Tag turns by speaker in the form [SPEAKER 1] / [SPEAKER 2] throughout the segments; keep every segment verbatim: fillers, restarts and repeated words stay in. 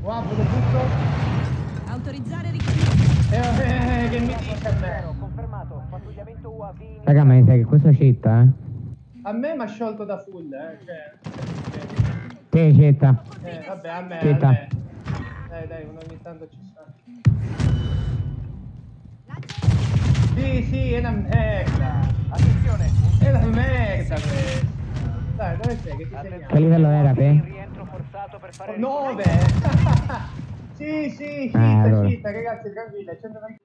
[SPEAKER 1] Wow, vedo tutto.
[SPEAKER 2] Autorizzare richiesta.
[SPEAKER 1] Eh, eh, che mi dice a me?
[SPEAKER 3] Confermato, pattugliamento U A V.
[SPEAKER 4] Raga, ma mi sa che questo citta, eh?
[SPEAKER 1] A me mi ha sciolto da full, eh. Cioè,
[SPEAKER 4] Sì, citta.
[SPEAKER 1] eh, vabbè, a me,
[SPEAKER 4] Citta.
[SPEAKER 1] a me. Dai, dai, uno ogni tanto ci sta. Sì, sì, è una merda.
[SPEAKER 3] Attenzione.
[SPEAKER 1] È una merda questa. Dai, dove sei? Che ti
[SPEAKER 3] Attenzione,
[SPEAKER 4] Che livello era, te?
[SPEAKER 3] in rientro forzato per fare
[SPEAKER 1] segniamo? nove! Sì, sì, citta,
[SPEAKER 4] Eh, allora.
[SPEAKER 1] citta, ragazzi, tranquilla. centoventi.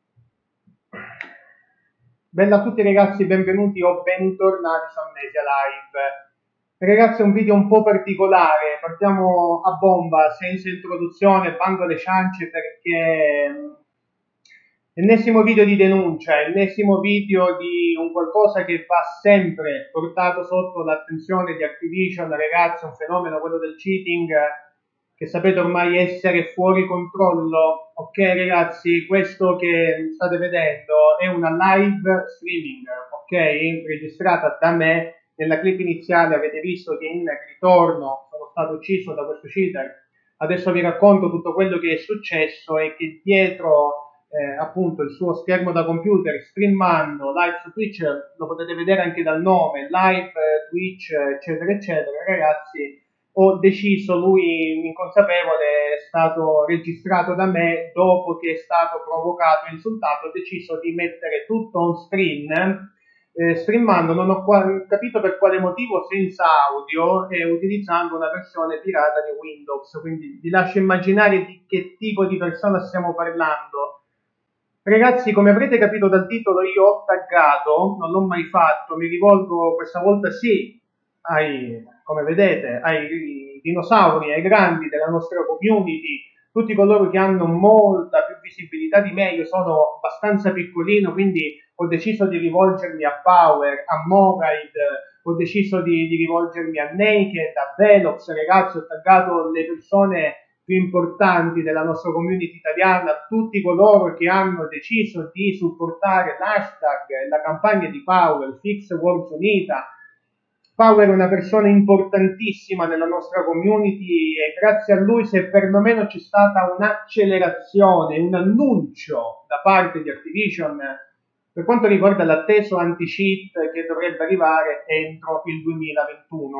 [SPEAKER 1] Bella a tutti ragazzi, benvenuti o bentornati su Amnesia Live. Ragazzi, è un video un po' particolare, partiamo a bomba, senza introduzione, bando alle ciance perché ennesimo video di denuncia, ennesimo video di un qualcosa che va sempre portato sotto l'attenzione di Activision. Ragazzi, un fenomeno, quello del cheating, che sapete ormai essere fuori controllo. Ok ragazzi, questo che state vedendo è una live streaming, ok, registrata da me. Nella clip iniziale avete visto che in ritorno sono stato ucciso da questo cheater. Adesso vi racconto tutto quello che è successo e che dietro eh, appunto il suo schermo da computer, streamando live su Twitch, lo potete vedere anche dal nome, live eh, Twitch eccetera eccetera. Ragazzi, ho deciso, lui inconsapevole, è stato registrato da me dopo che è stato provocato e insultato, ho deciso di mettere tutto on screen, eh, streamando, non ho qua, capito per quale motivo, senza audio e utilizzando una versione pirata di Windows, quindi vi lascio immaginare di che tipo di persona stiamo parlando. Ragazzi, come avrete capito dal titolo, io ho taggato, non l'ho mai fatto, mi rivolgo questa volta sì ai, come vedete, ai dinosauri, ai grandi della nostra community, tutti coloro che hanno molta più visibilità di me. Io sono abbastanza piccolino, quindi ho deciso di rivolgermi a Power, a Moride, ho deciso di, di rivolgermi a Naked, a Velox. Ragazzi, ho taggato le persone più importanti della nostra community italiana, tutti coloro che hanno deciso di supportare l'hashtag e la campagna di Power, Fix Warzone Ita. Power è una persona importantissima nella nostra community e grazie a lui se perlomeno c'è stata un'accelerazione, un annuncio da parte di Activision per quanto riguarda l'atteso anti-cheat che dovrebbe arrivare entro il duemilaventuno.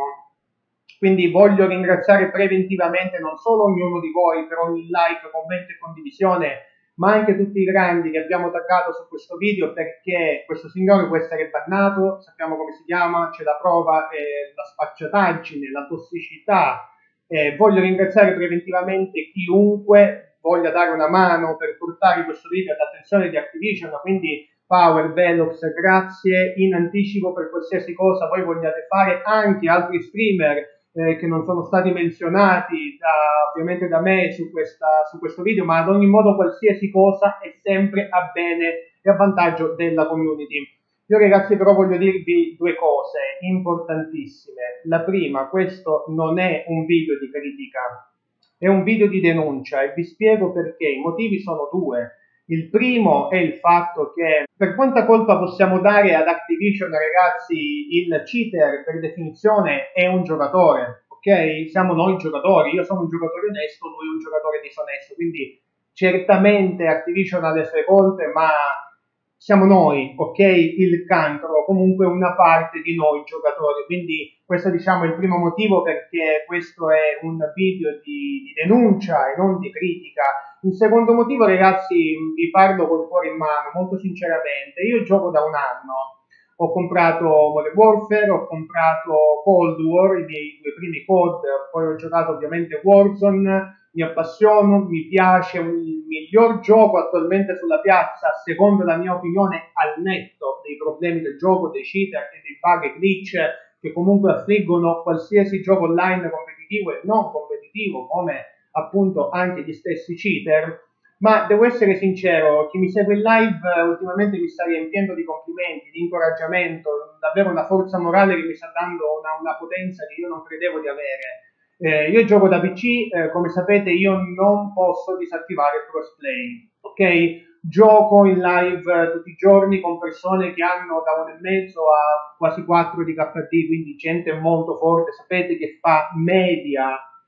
[SPEAKER 1] Quindi voglio ringraziare preventivamente non solo ognuno di voi per ogni like, commento e condivisione, ma anche tutti i grandi che abbiamo taggato su questo video, perché questo signore può essere bannato, sappiamo come si chiama, c'è la prova, eh, la sfacciataggine, la tossicità. Eh, voglio ringraziare preventivamente chiunque voglia dare una mano per portare questo video all'attenzione di Activision, quindi Power, Velox, grazie in anticipo per qualsiasi cosa voi vogliate fare, anche altri streamer Eh, che non sono stati menzionati da, ovviamente da me su, questa, su questo video, ma ad ogni modo qualsiasi cosa è sempre a bene e a vantaggio della community. Io ragazzi però voglio dirvi due cose importantissime. La prima, questo non è un video di critica, è un video di denuncia e vi spiego perché. I motivi sono due. Il primo è il fatto che per quanta colpa possiamo dare ad Activision, ragazzi, il cheater per definizione è un giocatore, ok? Siamo noi giocatori, io sono un giocatore onesto, lui è un giocatore disonesto, quindi certamente Activision ha le sue colpe, ma siamo noi, ok? Il cancro, comunque una parte di noi giocatori, quindi questo diciamo è il primo motivo perché questo è un video di, di denuncia e non di critica. Il secondo motivo, ragazzi, vi parlo col cuore in mano, molto sinceramente. Io gioco da un anno, ho comprato Modern Warfare, ho comprato Cold War, i miei due primi C O D, poi ho giocato ovviamente Warzone, mi appassiono, mi piace, il miglior gioco attualmente sulla piazza, secondo la mia opinione, al netto dei problemi del gioco, dei cheater e dei bug e glitch che comunque affliggono qualsiasi gioco online competitivo e non competitivo, come appunto anche gli stessi cheater. Ma devo essere sincero, chi mi segue in live eh, ultimamente mi sta riempiendo di complimenti, di incoraggiamento, davvero una forza morale che mi sta dando una, una potenza che io non credevo di avere. Eh, io gioco da P C, eh, come sapete io non posso disattivare il crossplay, ok? Gioco in live eh, tutti i giorni con persone che hanno da uno e mezzo a quasi quattro di K D, quindi gente molto forte, sapete che fa media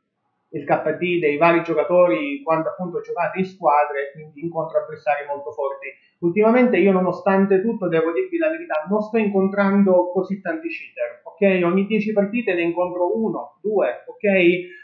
[SPEAKER 1] il K D dei vari giocatori quando appunto giocate in squadre, quindi incontro avversari molto forti. Ultimamente io, nonostante tutto, devo dirvi la verità, non sto incontrando così tanti cheater, ok? Ogni dieci partite ne incontro uno, due, ok?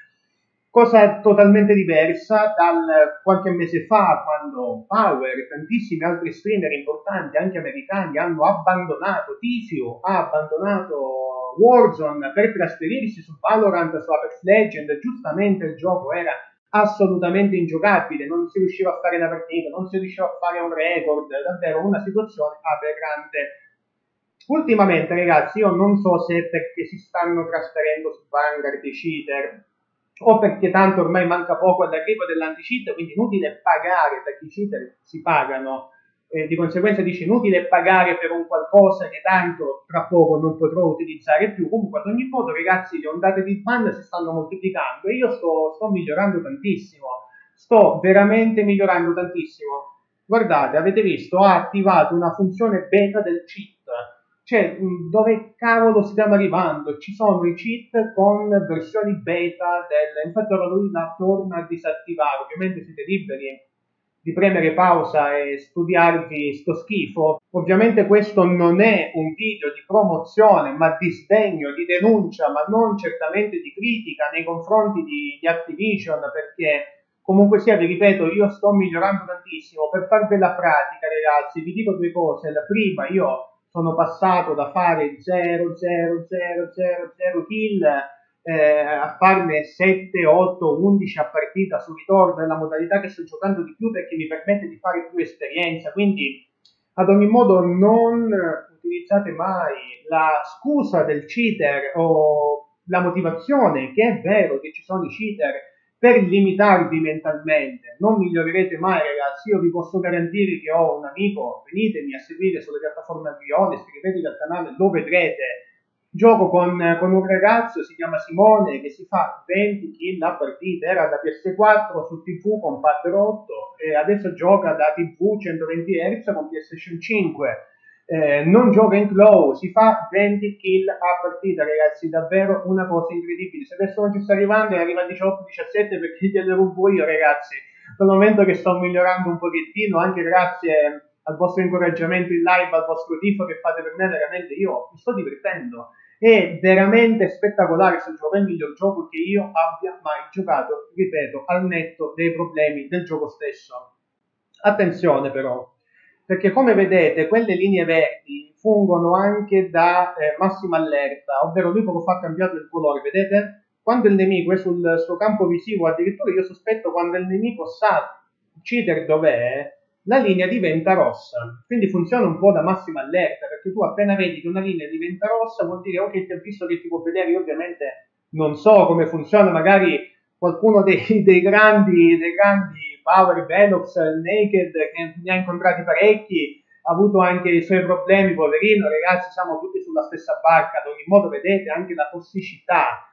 [SPEAKER 1] Cosa totalmente diversa dal qualche mese fa, quando Power e tantissimi altri streamer importanti, anche americani, hanno abbandonato Tizio, ha abbandonato Warzone per trasferirsi su Valorant, su Apex Legends. Giustamente il gioco era assolutamente ingiocabile, non si riusciva a fare la partita, non si riusciva a fare un record, davvero una situazione aberrante. Ultimamente, ragazzi, io non so se è perché si stanno trasferendo su Vanguard i cheater, o perché tanto ormai manca poco all'arrivo dell'anti-cheat, quindi inutile pagare, perché i cheater si pagano, eh, di conseguenza dice inutile pagare per un qualcosa che tanto tra poco non potrò utilizzare più. Comunque ad ogni modo, ragazzi, le ondate di ban si stanno moltiplicando e io sto, sto migliorando tantissimo, sto veramente migliorando tantissimo. Guardate, avete visto, ha attivato una funzione beta del cheat. Cioè, dove cavolo stiamo arrivando? Ci sono i cheat con versioni beta del... Infatti ora lui la torna a disattivare. Ovviamente siete liberi di premere pausa e studiarvi sto schifo. Ovviamente questo non è un video di promozione, ma di sdegno, di denuncia, ma non certamente di critica nei confronti di, di Activision, perché comunque sia, vi ripeto, io sto migliorando tantissimo. Per farvela pratica, ragazzi, vi dico due cose. La prima, io sono passato da fare zero zero zero zero zero kill eh, a farne sette, otto, undici a partita su ritorno. È la modalità che sto giocando di più perché mi permette di fare più esperienza. Quindi ad ogni modo non utilizzate mai la scusa del cheater o la motivazione, che è vero che ci sono i cheater, per limitarvi mentalmente. Non migliorerete mai, ragazzi. Io vi posso garantire che ho un amico, venitemi a seguire sulle piattaforme Avrione, iscrivetevi al canale, lo vedrete. Gioco con, con un ragazzo, si chiama Simone, che si fa venti kill a partita. Era da P S quattro su T V con pad rotto e adesso gioca da T V centoventi hertz con PlayStation cinque. Eh, non gioca in claw, si fa venti kill a partita, ragazzi, davvero una cosa incredibile. Se adesso non ci sta arrivando e arriva a diciotto diciassette, perché glielo rubo io, ragazzi. Dal momento che sto migliorando un pochettino, anche grazie al vostro incoraggiamento in live, al vostro tifo che fate per me, veramente io mi sto divertendo. È veramente spettacolare, sto gioco, è il miglior gioco che io abbia mai giocato, ripeto, al netto dei problemi del gioco stesso. Attenzione però, perché come vedete quelle linee verdi fungono anche da eh, massima allerta, ovvero lui poco fa ha cambiato il colore, vedete? Quando il nemico è sul suo campo visivo, addirittura io sospetto quando il nemico sa il cheater dov'è, la linea diventa rossa, quindi funziona un po' da massima allerta, perché tu appena vedi che una linea diventa rossa vuol dire ok, ti ha visto che ti può vedere. Io ovviamente non so come funziona, magari qualcuno dei, dei grandi, dei grandi Power, Velox, Naked, che ne ha incontrati parecchi, ha avuto anche i suoi problemi, poverino, ragazzi, siamo tutti sulla stessa barca. Ad ogni modo, vedete anche la tossicità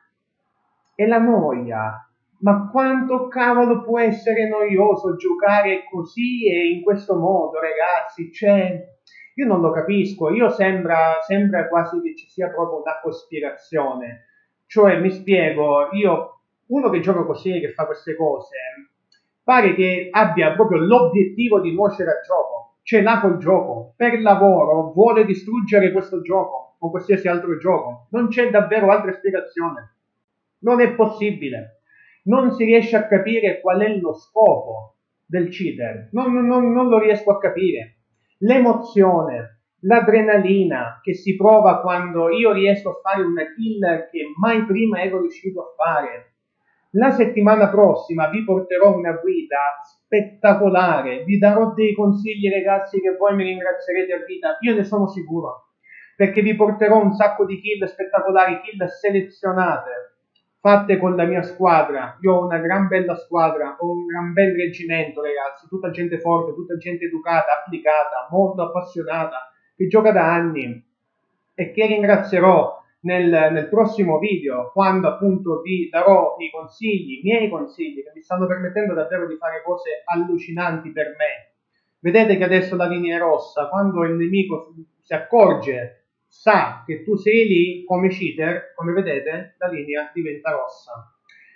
[SPEAKER 1] e la noia. Ma quanto cavolo può essere noioso giocare così e in questo modo, ragazzi? Cioè, io non lo capisco. Io sembra, sembra quasi che ci sia proprio una cospirazione. Cioè, mi spiego, io, uno che gioca così, che fa queste cose, pare che abbia proprio l'obiettivo di nuocere al gioco, ce l'ha col gioco, per lavoro vuole distruggere questo gioco o qualsiasi altro gioco. Non c'è davvero altra spiegazione. Non è possibile. Non si riesce a capire qual è lo scopo del cheater. Non, non, non lo riesco a capire. L'emozione, l'adrenalina che si prova quando io riesco a fare una kill che mai prima ero riuscito a fare. La settimana prossima vi porterò una guida spettacolare, vi darò dei consigli, ragazzi, che voi mi ringrazierete a vita, io ne sono sicuro, perché vi porterò un sacco di kill spettacolari, kill selezionate, fatte con la mia squadra. Io ho una gran bella squadra, ho un gran bel reggimento, ragazzi, tutta gente forte, tutta gente educata, applicata, molto appassionata, che gioca da anni e che ringrazierò Nel, nel prossimo video, quando appunto vi darò i consigli, i miei consigli, che mi stanno permettendo davvero di fare cose allucinanti per me. Vedete che adesso la linea è rossa, quando il nemico si accorge, sa che tu sei lì come cheater, come vedete, la linea diventa rossa.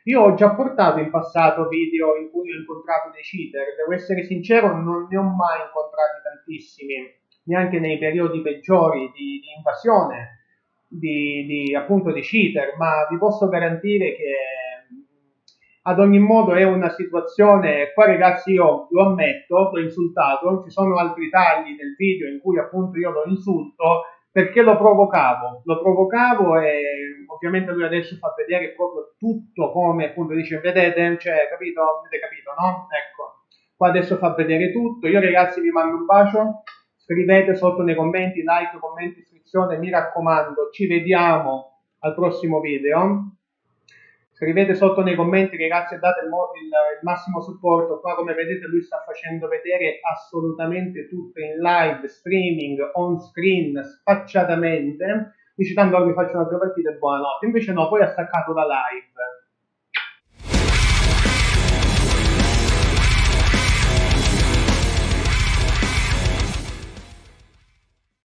[SPEAKER 1] Io ho già portato in passato video in cui ho incontrato dei cheater, devo essere sincero, non ne ho mai incontrati tantissimi, neanche nei periodi peggiori di, di invasione, di, di, appunto di cheater, ma vi posso garantire che ad ogni modo è una situazione, qua ragazzi io lo ammetto, l'ho insultato, ci sono altri tagli nel video in cui appunto io lo insulto, perché lo provocavo, lo provocavo e ovviamente lui adesso fa vedere proprio tutto come appunto dice, vedete, cioè, capito, avete capito, no? Ecco, qua adesso fa vedere tutto, io ragazzi vi mando un bacio, scrivete sotto nei commenti, like, commenti, iscrizione, mi raccomando, ci vediamo al prossimo video. Scrivete sotto nei commenti ragazzi e date il, il, il massimo supporto. Qua come vedete lui sta facendo vedere assolutamente tutto in live, streaming, on screen, spacciatamente, dice tanto mi faccio un'altra partita e buonanotte. Invece no, poi ha staccato la live.